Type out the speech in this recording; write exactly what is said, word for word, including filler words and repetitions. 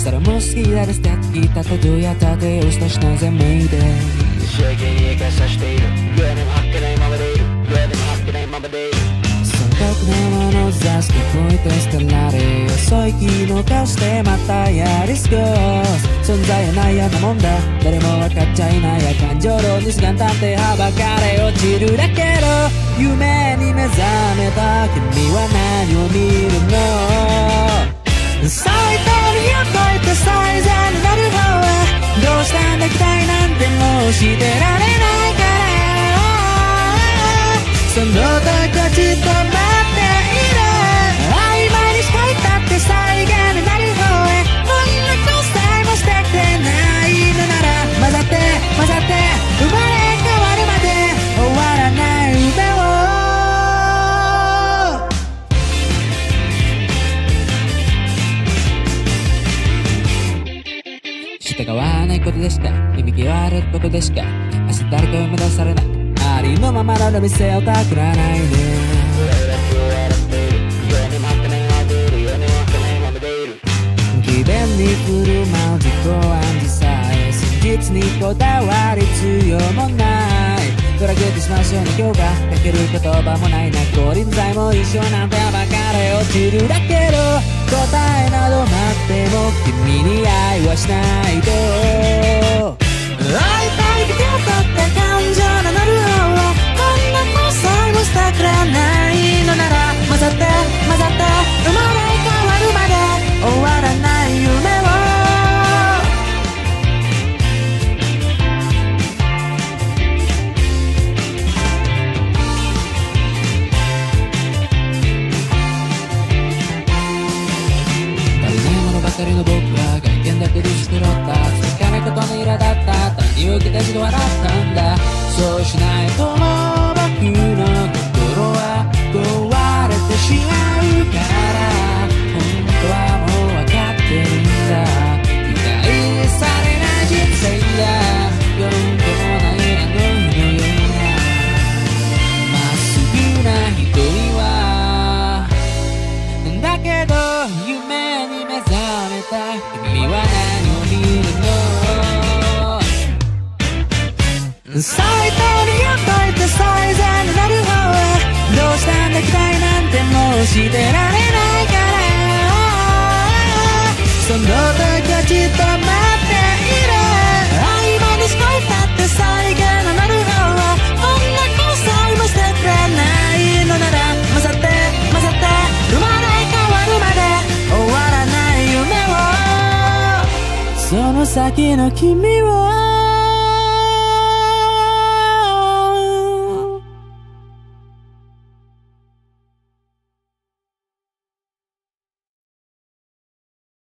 Stamos guiados até aqui, tá tudo e até Deus, nós nós é meio-day. Cheguei a essa esteira, ganhei hack nem mamadeiro, ganhei hack nem mamadeiro. 僕のものざすけポイテストなれ遅い気の顔してまたやり過ごす存在はないようなもんだ誰も分かっちゃいないや感情論にすがんたってはばかれ落ちるだけど夢に目覚めた君は何を見るの最低にやっといて最善になる方へどうしたんだ期待なんてもうしてられないからその時はじっと待っている曖昧にしといたって再現になる方へこんな交際もしてくれないのなら混ざって混ざって生まれ変わるまで終わらない夢を従わないことでしか響き割れることでしか明日誰か生み出されないありのままの店をたくらないで詭弁に振る舞う自己暗示さえ真実にこだわり強もないドラグってしまうように今日がかける言葉もないな降臨剤も一緒なんてばかれ落ちるだけど答えなど待っても君に愛はしないと会いたいって歌って感情の乗る方はこんな交際もしたくれないのなら混ざって混ざって生まれ変わるまで終わらない夢を足りないものばかりの僕は外見だけでしくろった続かないことの苛だった谷を受けて一度笑ったんだそうしないと僕の心は壊れてしまうから本当はもう分かってるんだ理解されない人生だよんでもないあの日のようなまっすぐな瞳はだけど夢に目覚めた君は何を見るの最低にやっといて最善になる方へどうしたんだ期待なんてもうしてられないからその時はじっと待っている曖昧にしといたって再現のなる方はこんな交際もしてくれないのなら混ざって混ざって生まれ変わるまで終わらない夢をその先の君を